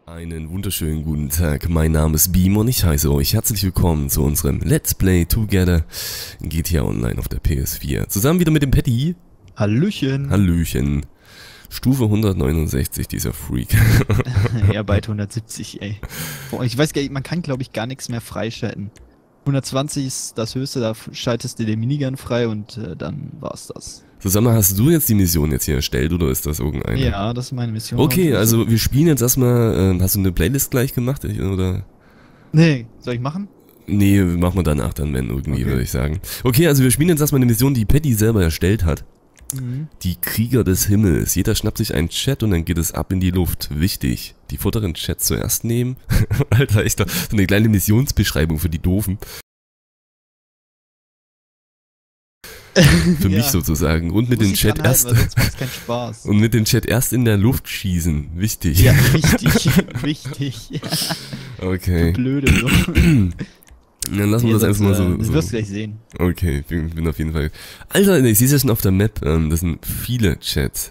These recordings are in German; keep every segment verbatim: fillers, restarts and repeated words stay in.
Einen wunderschönen guten Tag, mein Name ist Beam und ich heiße euch herzlich willkommen zu unserem Let's Play Together G T A Online auf der P S vier. Zusammen wieder mit dem Patty. Hallöchen. Hallöchen. Stufe hundertneunundsechzig, dieser Freak. Ja, bald hundertsiebzig, ey. Boah, ich weiß gar nicht, man kann glaube ich gar nichts mehr freischalten. hundertzwanzig ist das höchste, da schaltest du den Minigun frei und äh, dann war's das. Susanne, hast du jetzt die Mission jetzt hier erstellt oder ist das irgendeine? Ja, das ist meine Mission. Okay, also wir spielen jetzt erstmal, äh, hast du eine Playlist gleich gemacht oder? Nee, soll ich machen? Nee, machen wir danach dann, wenn irgendwie, Okay. würde ich sagen. Okay, also wir spielen jetzt erstmal eine Mission, die Patty selber erstellt hat. Mhm. Die Krieger des Himmels. Jeder schnappt sich einen Chat und dann geht es ab in die Luft. Wichtig. Die vorderen Chats zuerst nehmen. Alter, echt, so eine kleine Missionsbeschreibung für die Doofen. Für Ja. mich sozusagen. Und mit Muss dem ich Chat dran erst. halten, weil sonst macht's keinen Spaß. Und mit dem Chat erst in der Luft schießen. Wichtig. Ja, wichtig, wichtig. Ja, Okay. blöde. So. Dann lassen wir das einfach mal so. Das so. wirst du gleich sehen. Okay, ich bin, bin auf jeden Fall. Alter, ich sehe es ja schon auf der Map. Ähm, das sind viele Chats.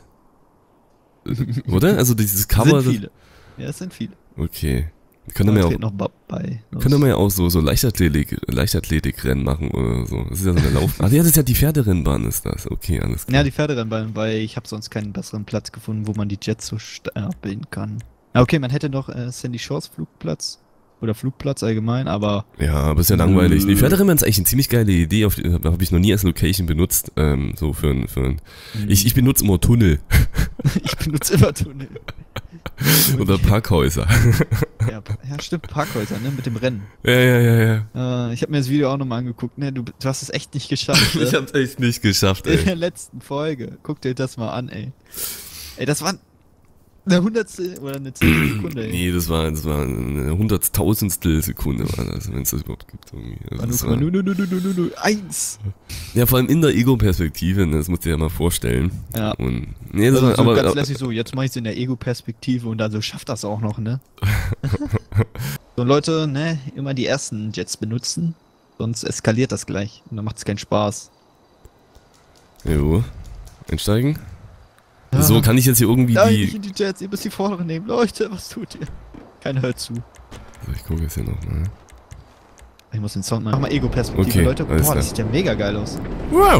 Oder? Also dieses Cover. Sind viele. Ja, es sind viele. Okay. Können wir ja auch. noch bei. Können wir ja auch so, so Leichtathletik, Leichtathletikrennen machen oder so. Das ist ja so eine Lauf... Ach ja, das ist ja die Pferderennbahn ist das. Okay, alles klar. Ja, die Pferderennbahn, weil ich habe sonst keinen besseren Platz gefunden, wo man die Jets so stapeln kann. Ja, okay, man hätte noch äh, Sandy Shores Flugplatz oder Flugplatz allgemein, aber... Ja, aber ist ja langweilig. Die Pferderennbahn ist eigentlich eine ziemlich geile Idee, auf die habe ich noch nie als Location benutzt. Ähm, so für ein... Für ein Mhm. ich, ich benutze immer Tunnel. Ich benutze immer Tunnel. Oder Parkhäuser. Ja, ja, stimmt, Parkhäuser, ne, mit dem Rennen. Ja, ja, ja, ja. Äh, ich habe mir das Video auch nochmal angeguckt, ne, du, du hast es echt nicht geschafft. Ich ne? hab's echt nicht geschafft, In ey. der letzten Folge. Guck dir das mal an, ey. Ey, das war eine Hundertstel oder eine Zehntel Sekunde, ey. Nee, das war, das war eine hunderttausendstel Sekunde, war das, wenn es das überhaupt gibt. Irgendwie. Also das war, null Komma null null null null null eins. ja, vor allem in der Ego-Perspektive, ne, das musst du dir ja mal vorstellen. Ja. Und, nee, das Also war, so aber, ganz aber lässig so, jetzt mach ich's in der Ego-Perspektive und dann so schafft das auch noch, ne? So Leute, ne, immer die ersten Jets benutzen, sonst eskaliert das gleich und dann macht's keinen Spaß. jo, einsteigen. Ja. So, kann ich jetzt hier irgendwie Nein, die... nicht in die Jets, ihr müsst die vorderen nehmen. Leute, was tut ihr? Keiner hört zu. So, ich gucke jetzt hier nochmal. Ich muss den Sound machen. Mach mal Ego-Perspektive, Okay, Leute. alles Boah, klar. das sieht ja mega geil aus. Wow!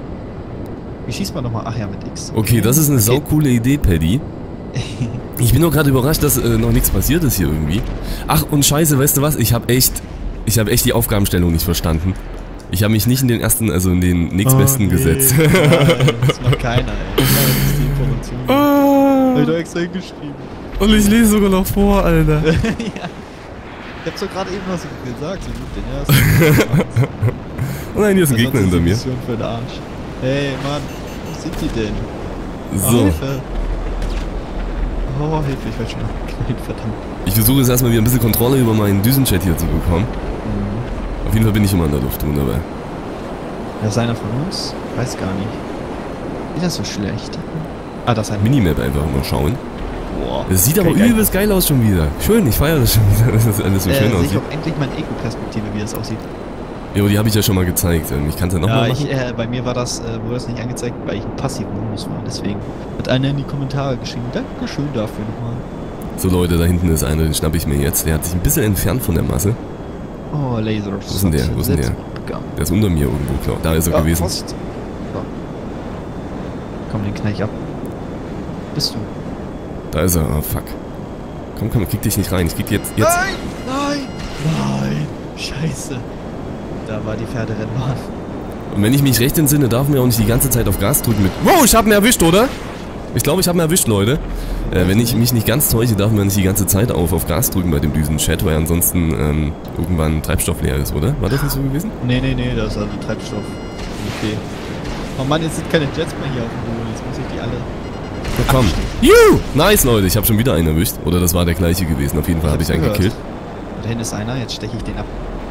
Wie schießt man nochmal? Ach ja, mit X. Okay, das ist eine Okay. saukoole Idee, Paddy. Ich bin nur gerade überrascht, dass äh, noch nichts passiert ist hier irgendwie. Ach, und scheiße, weißt du was? Ich habe echt... Ich habe echt die Aufgabenstellung nicht verstanden. Ich habe mich nicht in den ersten, also in den nächstbesten Oh, nee. gesetzt. Nein, das macht keiner, ey. Das ist die Information. Ah, Hab ich doch extra hingeschrieben. und ich lese sogar noch vor, Alter. Ja. Ich hab's doch gerade eben was gesagt, so gut, den ersten. Oh nein, hier ist ein Gegner hinter mir. Mission für den Arsch. Hey, Mann, wo sind die denn? Oh, So, Hilfe. Oh, Hilfe, ich werd schon geknallt, verdammt. ich versuche jetzt erstmal wieder ein bisschen Kontrolle über meinen Düsenchat hier zu bekommen. Auf jeden Fall bin ich immer in der Luft wunderbar. Ja, ist einer von uns? Weiß gar nicht. Ist das so schlecht? Ah, das ist ein Minimap einfach mal schauen. Boah. Es sieht aber Okay, geil. übelst geil aus schon wieder. Schön, ich feiere das schon wieder, dass das alles so äh, schön sehe ich aussieht. auch endlich mal in Ego-Perspektive, wie das aussieht. Jo, die habe ich ja schon mal gezeigt. Ich kann es ja Ja, nochmal ich, machen. äh, bei mir war das, äh, wurde das nicht angezeigt, weil ich im passiven Modus war. Deswegen hat einer in die Kommentare geschrieben. Dankeschön dafür nochmal. So Leute, da hinten ist einer, den schnapp ich mir jetzt. Der hat sich ein bisschen entfernt von der Masse. Oh, Lasers. Wo ist denn der? Wo ist denn der? Der ist unter mir irgendwo, klar. Da ist er Ja, gewesen. Vorsicht. So. Komm, den knall ich ab. Bist du? Da ist er. Ah, fuck. Komm, komm, krieg dich nicht rein. Ich krieg jetzt... jetzt. Nein! Nein! Nein! Scheiße. Da war die Pferderennbahn. Und wenn ich mich recht entsinne, darf man ja auch nicht die ganze Zeit auf Gas drücken mit... Wow, ich hab ihn erwischt, oder? Ich glaube, ich habe ihn erwischt, Leute. Äh, wenn ich mich nicht ganz täusche, darf man nicht die ganze Zeit auf, auf Gas drücken bei dem Düsen-Chat, weil ansonsten ähm, irgendwann Treibstoff leer ist, oder? War das nicht so gewesen? Nee, nee, nee, das ist also Treibstoff. Okay. Oh Mann, jetzt sind keine Jets mehr hier auf dem Boden. Jetzt muss ich die alle... Na komm. Juhu! Nice, Leute. Ich habe schon wieder einen erwischt. Oder das war der gleiche gewesen. Auf jeden Fall habe ich einen gehört. gekillt. Da hinten ist einer, jetzt steche ich den ab.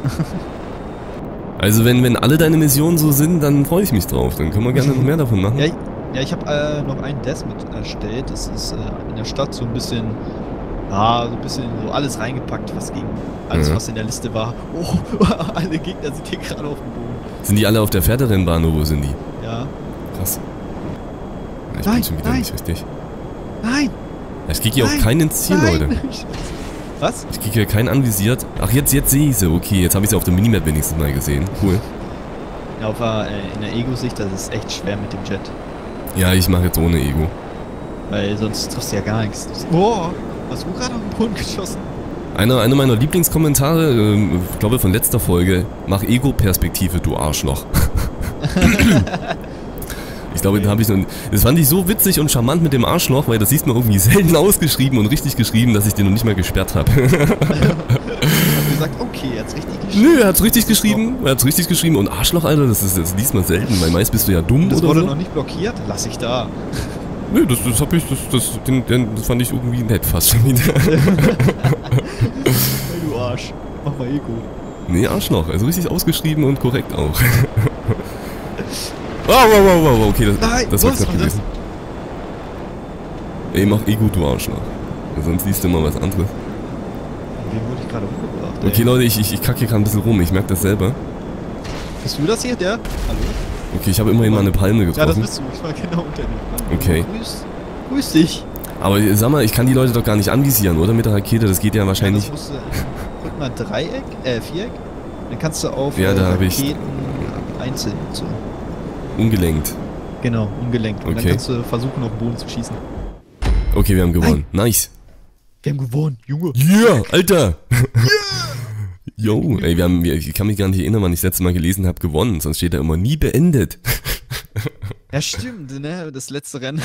Also wenn, wenn alle deine Missionen so sind, dann freue ich mich drauf. Dann können wir gerne noch mehr davon machen. Ja, ich, ja, ich habe äh, noch einen Death mit erstellt. Das ist äh, in der Stadt so ein bisschen... Ah, so ein bisschen so alles reingepackt, was ging. Alles, Ja. was in der Liste war. Oh, alle Gegner sind hier gerade auf dem Boden. Sind die alle auf der Pferderennbahn oder wo sind die? Ja. Krass. Ja, ich Nein, bin schon wieder nein. nicht richtig. Nein! Ich krieg hier auch Nein, keinen ins Ziel, nein. Leute. Was? Ich krieg hier keinen anvisiert. Ach, jetzt, jetzt sehe ich sie. Okay, jetzt habe ich sie auf der Minimap wenigstens mal gesehen. Cool. Ja, auf der, äh, in der Ego-Sicht, das ist echt schwer mit dem Jet. Ja, ich mache jetzt ohne Ego. Weil sonst triffst du ja gar nichts. Boah, hast du gerade auf den Boden geschossen? Einer, einer meiner Lieblingskommentare, ähm, ich glaube von letzter Folge, mach Ego-Perspektive, du Arschloch. Ich glaube, den habe ich noch. Das fand ich so witzig und charmant mit dem Arschloch, weil das siehst man irgendwie selten ausgeschrieben und richtig geschrieben, dass ich den noch nicht mal gesperrt habe. Hast du gesagt, okay, er hat's richtig geschrieben? Nö, er hat's richtig geschrieben. Er hat's richtig geschrieben. Und Arschloch, Alter, das, ist, das liest man selten, weil meist bist du ja dumm Das oder wurde so. noch nicht blockiert? Lass ich da. Nö, das, das hab ich, das, das, den, den, das fand ich irgendwie nett fast schon wieder. Hey, du Arsch. Mach mal Ego. Nee, Arschloch, also richtig ausgeschrieben und korrekt auch. Wow, wow, wow, wow, okay, das, Nein, das war was knapp war das? gewesen. Ey, mach Ego, du Arschloch. Sonst liest du immer was anderes. Wem wurde ich gerade umgebracht? Okay, ey? Leute, ich, ich, ich kacke hier gerade ein bisschen rum, ich merke das selber. Bist du das hier, der? Hallo? Okay, ich habe immerhin mal eine Palme Ja, das getroffen. bist du. Ich war genau unter dir. Okay. Grüß, grüß dich. Aber sag mal, ich kann die Leute doch gar nicht anvisieren, oder? Mit der Rakete, das geht ja wahrscheinlich. Ja, das musst du, drück mal Dreieck, äh, Viereck. Dann kannst du auf Ja, äh, da hab ich- Raketen einzeln so. Ungelenkt. Genau, ungelenkt. Und Okay. dann kannst du versuchen, auf den Boden zu schießen. Okay, wir haben gewonnen. Nice. Wir haben gewonnen, Junge. Yeah, Alter. Yo, ey, wir haben, wir- ich kann mich gar nicht erinnern, wann ich das letzte Mal gelesen habe, gewonnen. Sonst steht da immer nie beendet. Ja, stimmt, ne? Das letzte Rennen.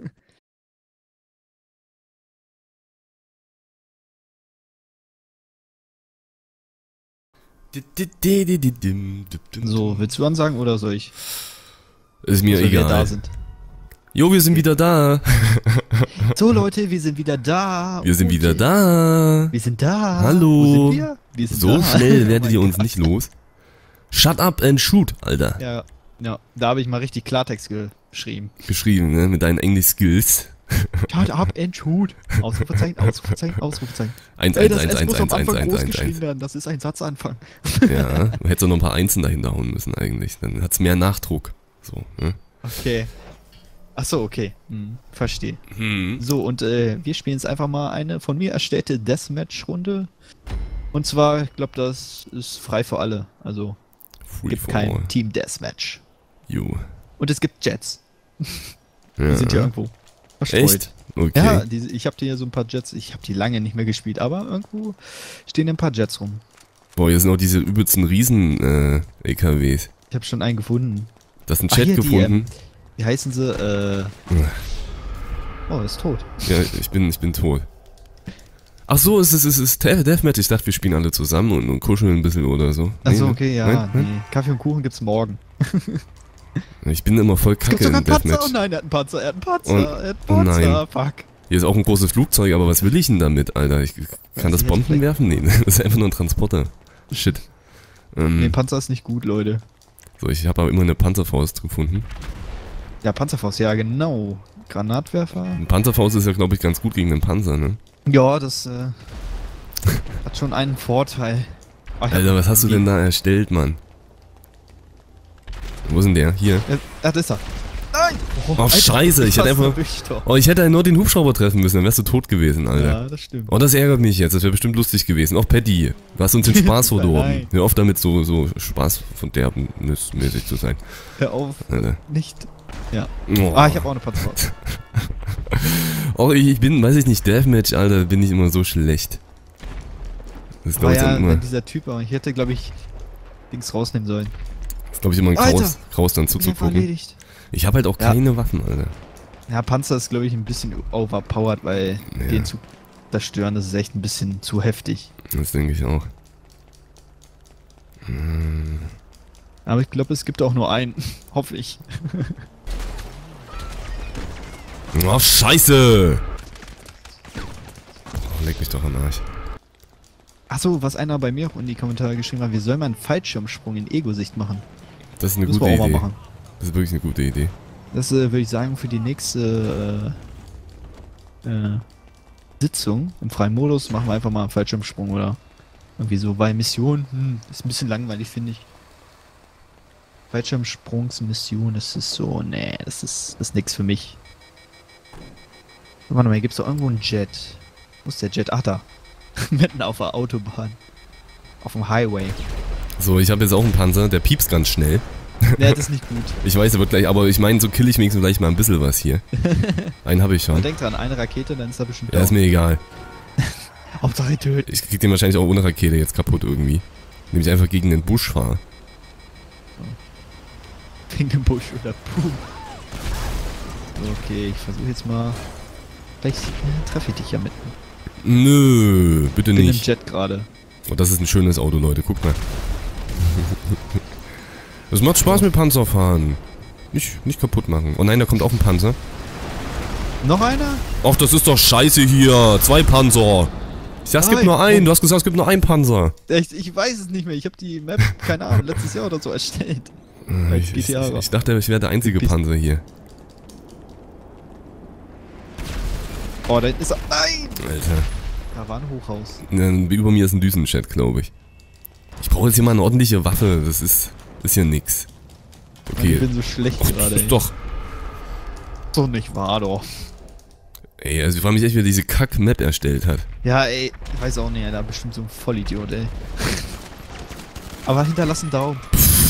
So, willst du ansagen oder soll ich? Ist mir Soll wir da egal. sind. Jo, wir sind wieder da. So, Leute, wir sind wieder da. Wir sind Okay. wieder da. Wir sind da. Hallo. Wo sind wir? Wir sind So da. schnell Oh werdet mein ihr uns Gott. nicht los. Shut up and shoot, Alter. Ja, ja, da habe ich mal richtig Klartext geschrieben. Geschrieben, ne? Mit deinen Englisch-Skills. Shut up and shoot. Ausrufezeichen, Ausrufezeichen, Ausrufezeichen. eins, Ey, eins, das eins, S eins, muss am eins, eins, Anfang eins, groß eins, geschrieben eins. werden. Das ist ein Satzanfang. Ja, du hättest auch noch ein paar Einsen dahinter hauen müssen eigentlich. Dann hat's mehr Nachdruck. So, ne? Okay. Achso, okay. Hm, verstehe. Hm. So, und äh, wir spielen jetzt einfach mal eine von mir erstellte Deathmatch-Runde. Und zwar, ich glaube, das ist frei für alle. Also, Free gibt for all. kein Team Deathmatch. Jo. Und es gibt Jets. Ja. Die sind hier irgendwo verstreut. Echt? Okay. Ja, die, ich habe hier so ein paar Jets. Ich habe die lange nicht mehr gespielt, aber irgendwo stehen ein paar Jets rum. Boah, hier sind auch diese übelsten Riesen-L K Ws. Ich habe schon einen gefunden. Das ist ein Ah, Chat hier, die, gefunden. ähm, Wie heißen sie? Äh... Oh, er ist tot. Ja, ich bin, ich bin tot. Ach so, es ist, es ist Death- Deathmatch. Ich dachte, wir spielen alle zusammen und, und kuscheln ein bisschen oder so. Achso, Nee, okay, ja. nein, nein. Nee. Kaffee und Kuchen gibt's morgen. Ich bin immer voll Es gibt kacke sogar in einen Panzer. Deathmatch. Oh nein, er hat einen Panzer. Er hat einen Panzer. Und- er hat einen oh Panzer. nein. Fuck. Hier ist auch ein großes Flugzeug, aber was will ich denn damit, Alter? Ich kann Ja, das sie hätte Bomben vielleicht- werfen? Nee, das ist einfach nur ein Transporter. Shit. Ähm, Nee, Panzer ist nicht gut, Leute. so, ich habe aber immer eine Panzerfaust gefunden. Ja, Panzerfaust, ja genau. Granatwerfer. Ein Panzerfaust ist ja, glaube ich, ganz gut gegen den Panzer, ne? Ja, das äh, hat schon einen Vorteil. Ah, ich hab- Alter, was hast du denn da erstellt, Mann? Wo ist denn der? Hier. Äh, ah, das ist er. Nein! Oh, scheiße, ich hätte fast einfach- erwischt, doch. Oh, ich hätte nur den Hubschrauber treffen müssen, dann wärst du tot gewesen, Alter. Ja, das stimmt. Oh, das ärgert mich jetzt, das wäre bestimmt lustig gewesen. Auch Patty, du hast uns den Spaß verdorben. Nein. Hör auf damit so, so Spaß von derbenmäßig zu sein. Hör auf, Alter. nicht. Oh. Ah, ich habe auch eine Panzerfaust. Oh, ich, ich bin, weiß ich nicht, Deathmatch, Alter, bin ich immer so schlecht. Das ist, Aber glaube ich, ja, dann immer, wenn dieser Typ, aber ich hätte, glaube ich, Dings rausnehmen sollen. das ist, glaub ich, immer ein Alter! Kraus, Kraus dann Ich hab zuzugucken. erledigt. Ich habe halt auch Ja. keine Waffen, Alter. Ja, Panzer ist, glaube ich, ein bisschen overpowered, weil Ja. den zu zerstören, das ist echt ein bisschen zu heftig. Das denke ich auch. Aber ich glaube, es gibt auch nur einen. Hoffe ich. Oh, scheiße! Oh, leck mich doch am Arsch. Achso, was einer bei mir auch in die Kommentare geschrieben hat, wir sollen mal einen Fallschirmsprung in Ego-Sicht machen. Das ist eine Müssen gute wir auch Idee. mal machen. Das ist wirklich eine gute Idee. Das äh, würde ich sagen für die nächste äh, äh, Sitzung im freien Modus machen wir einfach mal einen Fallschirmsprung oder irgendwie so, weil Mission, hm, ist ein bisschen langweilig, finde ich. Fallschirmsprungsmission, das ist so, nee, das ist, das ist nix für mich. Warte mal, hier gibt's doch irgendwo einen Jet. Wo ist der Jet? Ach da. Mitten auf der Autobahn. Auf dem Highway. So, ich habe jetzt auch einen Panzer, der piepst ganz schnell. Ne, das ist nicht gut. Ich weiß, er wird gleich, aber ich meine, so kill ich wenigstens gleich mal ein bisschen was hier. Einen habe ich schon. Man denkt dran, eine Rakete, dann ist er bestimmt Ja, ist mir egal. Hauptsache töten. Ich krieg den wahrscheinlich auch ohne Rakete jetzt kaputt irgendwie. Indem ich einfach gegen den Busch fahre. Wegen dem Busch oder Boom. Okay, ich versuche jetzt mal. Vielleicht äh, treffe ich dich ja mitten. Nö, bitte Ich bin nicht. im Jet gerade. Oh, das ist ein schönes Auto, Leute, guck mal. Es macht Spaß mit Panzerfahren. Nicht, nicht kaputt machen. Oh nein, da kommt auch ein Panzer. Noch einer? Ach, das ist doch scheiße hier. Zwei Panzer. Ich sag, es gibt Nein. nur einen. Du hast gesagt, es gibt nur einen Panzer. Echt, ich weiß es nicht mehr. Ich habe die Map, keine Ahnung, letztes Jahr oder so erstellt. Äh, Ich, ich, ich, ich dachte, ich wäre der einzige Bist- Panzer hier. Oh, da hinten ist er. Nein! Alter. Da war ein Hochhaus. Äh, Über mir ist ein Düsenchat, glaube ich. Ich brauche jetzt hier mal eine ordentliche Waffe. Das ist, ist hier nix. Mann, ich Okay. bin so schlecht Ach, gerade, ey. doch. So nicht wahr, doch. Ey, also ich frage mich echt, wer diese Kack-Map erstellt hat. Ja, ey, ich weiß auch nicht, da bestimmt so ein Vollidiot, ey. Aber hinterlass einen Daumen.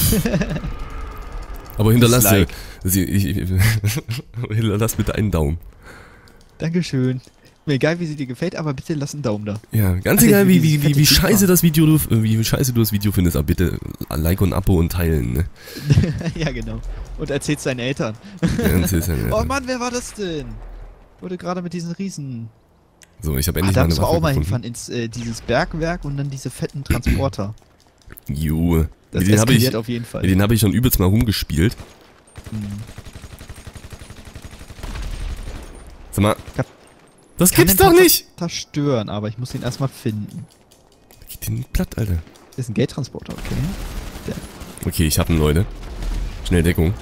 Aber hinterlass, Dislike. sie, ich, ich, hinterlass bitte einen Daumen. Dankeschön. Mir egal, wie sie dir gefällt, aber bitte lass einen Daumen da. Ja, ganz Ach, egal, wie, dieses wie, wie, wie fette scheiße Ding das Video du, wie scheiße du das Video findest, aber bitte Like und Abo und teilen, ne? Ja, genau. Und erzähl's deinen Eltern. Ja, erzähl's ja nicht. Oh Mann, wer war das denn? Wurde gerade mit diesen Riesen. So, ich habe Ah, endlich da meine müssen wir Waffe auch mal gefunden. hinfahren, ins äh, dieses Bergwerk und dann diese fetten Transporter. Jo. Das Mit den habe ich, eskaliert auf jeden Fall. mit denen habe ich schon übelst mal rumgespielt. Hm. Sag mal, Kann- das Kann gibt's den doch Panzer nicht! Zerstören, aber ich muss ihn erstmal finden. Geht den platt, Alter. Das ist ein Geldtransporter, okay. Okay, ich hab ihn, Leute. Schnell Deckung.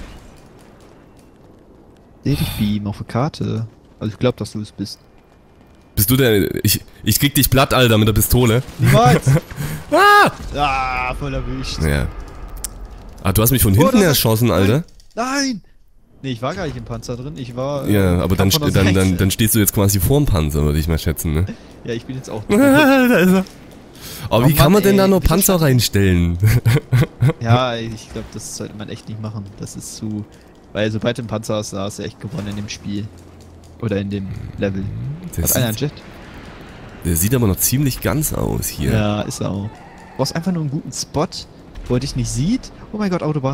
Seh dich Beam auf der Karte. Also ich glaube, dass du es bist. Bist du der... Ich, ich krieg dich platt, Alter, mit der Pistole. Niemals! Ah! Ah, voll erwischt. Ja. Ah, du hast mich von Oh, hinten das ist- erschossen, Alter. Nein! Nee, ich war gar nicht im Panzer drin, ich war... äh, Ja, aber dann, kam von st- der dann, dann, Seite. dann stehst du jetzt quasi vorm Panzer, würde ich mal schätzen, ne? Ja, ich bin jetzt auch... Da ist er. Aber Oh wie kann Mann, man denn da ey, nur wieso Panzer schafft- reinstellen? Ja, ich glaube, das sollte man echt nicht machen. Das ist zu... Weil sobald du einen Panzer hast, da hast du echt gewonnen in dem Spiel. Oder in dem Level. Der Hat einer einen sieht, Jet? der sieht aber noch ziemlich ganz aus hier. Ja, ist er auch. Du brauchst einfach nur einen guten Spot, wo er dich nicht sieht. Oh mein Gott, Autobahn.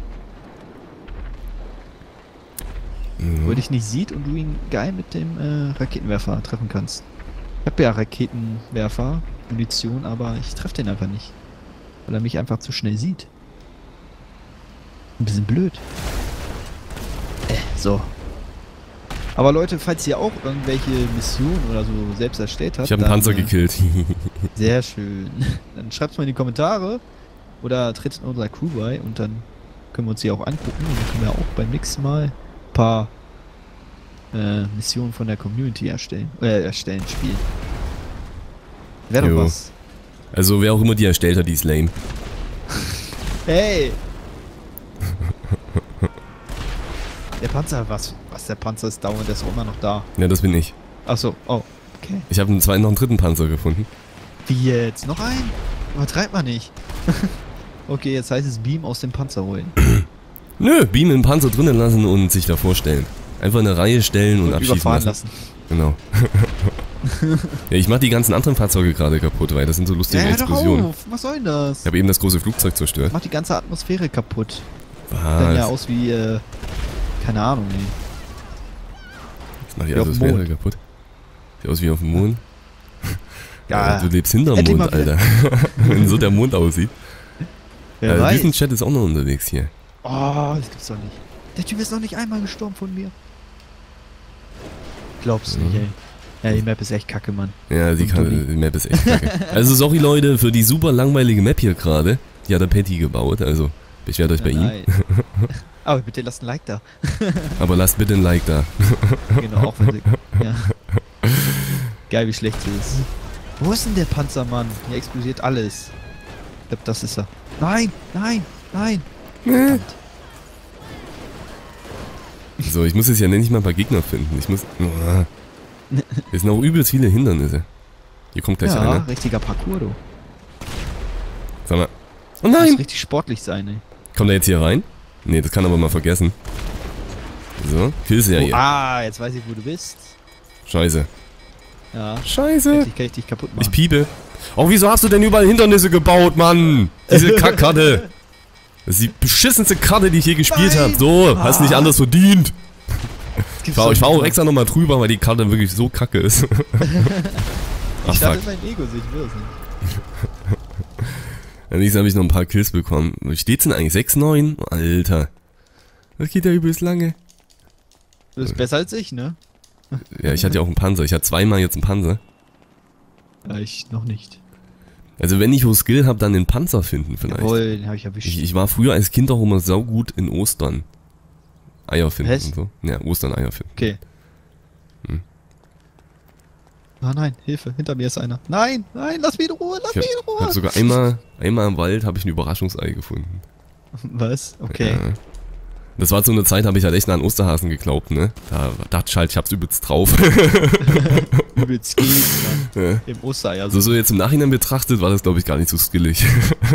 Wo er Mhm. dich nicht sieht und du ihn geil mit dem äh, Raketenwerfer treffen kannst. Ich hab ja Raketenwerfer, Munition, aber ich treffe den einfach nicht. Weil er mich einfach zu schnell sieht. Ein bisschen blöd. Äh, so. Aber Leute, falls ihr auch irgendwelche Missionen oder so selbst erstellt habt, Ich habe einen dann, Panzer äh, gekillt. Sehr schön. Dann schreibt's mal in die Kommentare oder tritt in unserer Crew bei und dann können wir uns die auch angucken und dann können wir auch beim nächsten Mal ein paar äh, Missionen von der Community erstellen. Äh, erstellen, spielen. Wäre doch Jo. was. Also wer auch immer die erstellt hat, die ist lame. Hey! Der Panzer, was? Was, der Panzer ist dauernd, der ist auch immer noch da. Ja, das bin ich. Achso, oh, okay. Ich habe einen zweiten, noch einen dritten Panzer gefunden. Wie jetzt? Noch ein? Übertreibt man nicht. Okay, jetzt heißt es Beam aus dem Panzer holen. Nö, Beam im Panzer drinnen lassen und sich davor stellen. Einfach eine Reihe stellen und, Und abschießen überfahren lassen. lassen. Genau. Ja, ich mach die ganzen anderen Fahrzeuge gerade kaputt, weil das sind so lustige Ja, hör doch Explosionen. auf. Was soll denn das? Ich habe eben das große Flugzeug zerstört. Macht die ganze Atmosphäre kaputt. Dann ja Was? aus wie, äh, keine Ahnung, ey. Das macht die wie auf dem Atmosphäre Mond. kaputt. Sieht aus wie auf dem Mond. Ja, du lebst hinterm endlich Mond, mal wieder. Alter. Wenn so der Mond aussieht. wer Äh, weiß. diesen Chat ist auch noch unterwegs hier. Oh, das gibt's doch nicht. Der Typ ist noch nicht einmal gestorben von mir. Glaubst du nicht, Mhm. ey. Ja, die Map ist echt kacke, Mann. Ja, die, Und kann, Dulli. die Map ist echt kacke. Also sorry Leute für die super langweilige Map hier gerade. Die hat der Patty gebaut, also beschwert euch bei ihm. Nein. Aber bitte lasst ein Like da. Aber lasst bitte ein Like da. Genau, auch wenn sie, ja. Geil, wie schlecht sie ist. Wo ist denn der Panzer, Mann? Hier explodiert alles. Ich glaube, das ist er. Nein, nein, nein. Verdammt. So, ich muss jetzt ja nicht mal ein paar Gegner finden. Ich muss... Es sind auch übelst viele Hindernisse. Hier kommt gleich Ja, einer. richtiger Parcours, du. Sag mal. Oh Muss nein! richtig sportlich sein, ey. Kommt er jetzt hier rein? Nee, das kann er aber mal vergessen. So, Killserie. Oh, ah, jetzt weiß ich, wo du bist. Scheiße. Ja. Scheiße. Ich kann ich dich kaputt machen. Ich piepe. Oh, wieso hast du denn überall Hindernisse gebaut, Mann? Diese Kackkarte. Das ist die beschissenste Karte, die ich je gespielt habe. So, hast nicht anders verdient. Ich fahr, ich fahr auch extra nochmal drüber, weil die Karte wirklich so kacke ist. Ach, ich dachte, fuck. mein Ego, so ich will es nicht. Nächstes habe ich noch ein paar Kills bekommen. Wie steht's denn eigentlich? sechs neun? Alter. Das geht ja übelst lange. Du bist besser als ich, ne? Ja, ich hatte ja auch einen Panzer. Ich hatte zweimal jetzt einen Panzer. Ja, ich noch nicht. Also wenn ich wo Skill habe, dann den Panzer finden vielleicht. Jawohl, den habe ich erwischt. Ich, ich war früher als Kind auch immer saugut in Ostern. Eier finden Was? und so. Ja, Ostern Eier finden. Okay. Hm. Ah nein, Hilfe, hinter mir ist einer. Nein, nein, lass mich in Ruhe, lass Ich hab, mich in Ruhe. hab sogar einmal, einmal im Wald habe ich ein Überraschungsei gefunden. Was? Okay. Ja. Das war zu einer Zeit, habe ich halt echt an Osterhasen geglaubt, ne? Da dachte ich halt, ich hab's übelst drauf. Übelst geht, Mann. Ja. Im Ostereier. So, so jetzt im Nachhinein betrachtet, war das glaube ich gar nicht so skillig.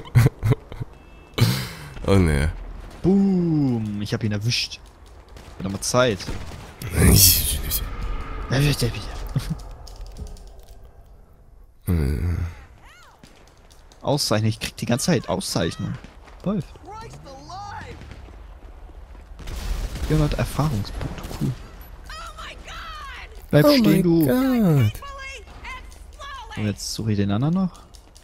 Oh ne. Boom, ich hab ihn erwischt. Wird noch mal Zeit. Erwischt er wieder. Auszeichnung, ich krieg die ganze Zeit Auszeichnung. Läuft. vierhundert Erfahrungspunkte, cool. Bleib Oh stehen, mein du. Gott. Und jetzt suche ich den anderen noch.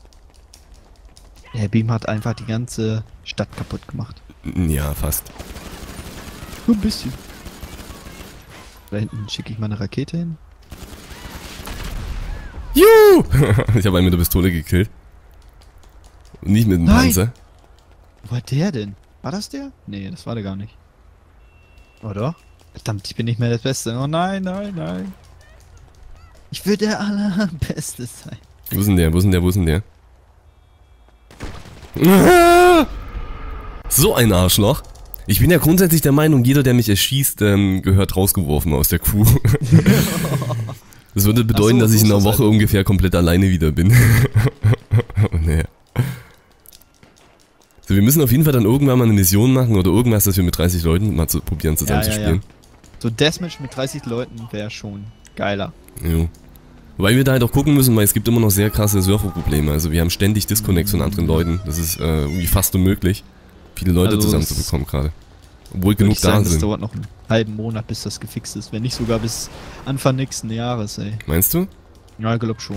Der Beam hat einfach die ganze Stadt kaputt gemacht. Ja, fast. Nur ein bisschen. Da hinten schicke ich mal eine Rakete hin. Juhu! Ich habe einen mit der Pistole gekillt. Und nicht mit dem Nein! Panzer. Wo war der denn? War das der? Nee, das war der gar nicht. Oder? Verdammt, ich bin nicht mehr das Beste. Oh nein, nein, nein. Ich will der Allerbeste sein. Wo ist denn der? Wo ist denn der? Wo ist denn der? So ein Arschloch. Ich bin ja grundsätzlich der Meinung, jeder, der mich erschießt, ähm, gehört rausgeworfen aus der Crew. Das würde bedeuten, Ach so, dass ich in so einer ist das Woche halt. ungefähr komplett alleine wieder bin. Oh, nee. So, wir müssen auf jeden Fall dann irgendwann mal eine Mission machen oder irgendwas, dass wir mit dreißig Leuten mal zu probieren zusammen Ja, zu ja, spielen. So Deathmatch mit dreißig Leuten wäre schon geiler. Jo. Wobei wir da halt auch gucken müssen, weil es gibt immer noch sehr krasse Serverprobleme. Also wir haben ständig Disconnects von anderen Leuten. Das ist äh, irgendwie fast unmöglich, viele Leute Also zusammen es- zu bekommen gerade. Obwohl Würde genug ich sagen, da das sind. dauert noch einen halben Monat, bis das gefixt ist. Wenn nicht sogar bis Anfang nächsten Jahres, ey. Meinst du? Ja, ich glaub schon.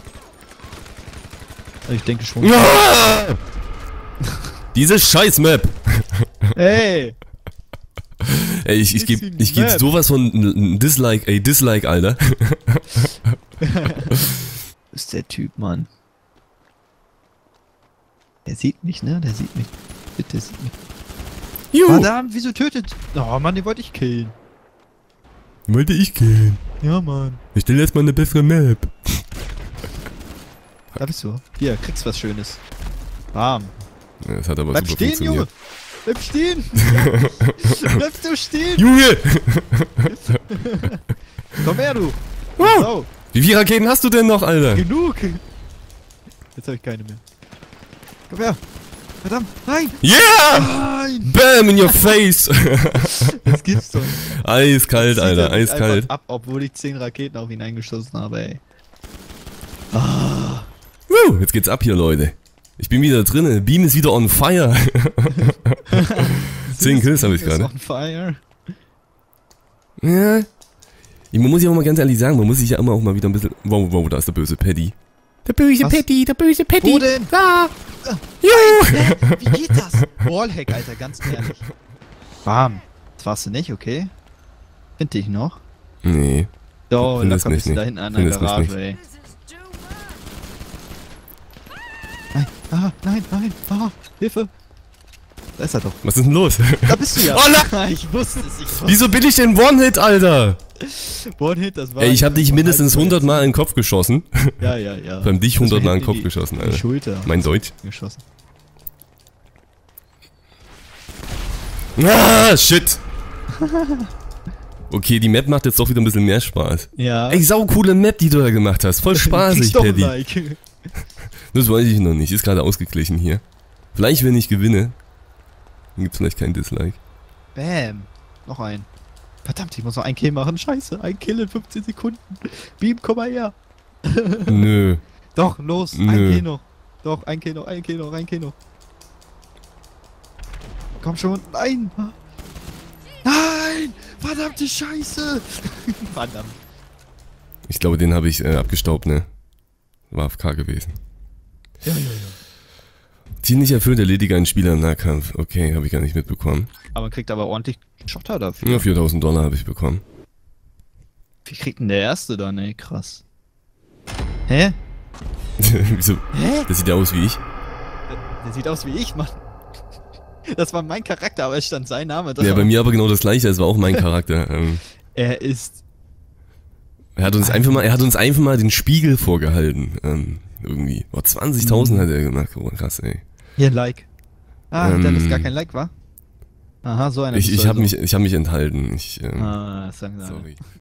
Ich denke schon. Ja! Diese Scheiß-Map! Ey! Ey, ich, ich geb, Bisschen ich geb Map. sowas von n- n- Dislike, ey, Dislike, Alter. Ist der Typ, Mann. Der sieht mich, ne? Der sieht mich. Bitte sieht mich. Juhu! Verdammt, wieso tötet? Oh Mann, den wollte ich killen. Wollte ich gehen. Ja, Mann. Ich stelle jetzt mal eine bessere Map. Da bist du. Hier, kriegst was Schönes. Bam. Ja, das hat aber Bleib super stehen, Junge. funktioniert. Bleib stehen. Bleib du stehen. Junge! Komm her, du. Wow! So, Wie viele Raketen hast du denn noch, Alter? genug. Jetzt habe ich keine mehr. Komm her. Verdammt. Nein. Yeah! Nein. Bam in your face! Das gibt's doch nicht. Eiskalt, Zieht Alter, er mich eiskalt. einfach ab, obwohl ich zehn Raketen auf ihn eingeschossen habe, ey. Ah. Woo, jetzt geht's ab hier, Leute. Ich bin wieder drinne. Beam ist wieder on fire. Zehn Kills habe ich Ist gerade. on fire. Ja. Ich- Man muss ja auch mal ganz ehrlich sagen, man muss sich ja immer auch mal wieder ein bisschen... Wow, wow, da ist der böse Paddy. Der böse Was? Paddy, der böse Paddy. Wo denn? Da. Juhu. Hä? Wie geht das? Wallhack, Alter, ganz ehrlich. Bam. Das warst du nicht, okay? Find dich noch. Nee. So, Findest locker mich bist du nicht. da hinten an der Findest mich Garage, nicht. ey. Nein, ah, nein, nein, ah, Hilfe. Da ist er doch. Was ist denn los? Da bist du ja. Oh nein! Ich wusste es, ich wusste Wieso bin ich denn One-Hit, Alter? es. One-Hit, das war... Ey, ich hab dich das war mindestens halb so hundert Mal in den Kopf geschossen. jetzt. Ja, ja, ja. Beim dich Das hundert war Mal in den hinten Kopf die- geschossen, Die Alter. Schulter. Mein Deutsch. Geschossen. Ah, shit. Okay, die Map macht jetzt doch wieder ein bisschen mehr Spaß. Ja. Ey, saucoole Map, die du da gemacht hast. Voll spaßig, Kriegst doch ein Paddy. Like. Das weiß ich noch nicht. Ist gerade ausgeglichen hier. Vielleicht, wenn ich gewinne, dann gibt's vielleicht kein Dislike. Bam. Noch ein. Verdammt, ich muss noch ein Kill machen. Scheiße, ein Kill in fünfzehn Sekunden. Beam, komm mal her. Nö. Doch, los, ein Nö. Kill noch. Doch, ein Kill noch, ein Kill noch, ein Kill noch. Komm schon, nein. Nein, verdammte Scheiße. Verdammt. Ich glaube, den habe ich äh, abgestaubt, ne? War A F K gewesen. Ja, ja, ja. Ziel nicht erfüllt, erledige einen Spieler im Nahkampf. Okay, habe ich gar nicht mitbekommen. Aber man kriegt aber ordentlich Schotter dafür. Nur viertausend Dollar habe ich bekommen. Wie kriegt denn der Erste dann, ey? Krass. Hä? Wieso? Hä? Das sieht ja aus wie ich. Der sieht aus wie ich, Mann. Das war mein Charakter, aber es stand sein Name drauf. Ja, bei mir aber genau das gleiche, es war auch mein Charakter. Ähm, Er ist... er hat uns einfach mal, er hat uns einfach mal den Spiegel vorgehalten. Ähm, irgendwie. Boah, zwanzigtausend hat er gemacht. Oh, krass, ey. Hier ein Like. Ah, Ähm, dann ist gar kein Like, wa? Aha, so einer. Ich, bist ich du habe also. mich, ich habe mich enthalten. Ich, ähm, Ah, das sagen sie alle. sorry.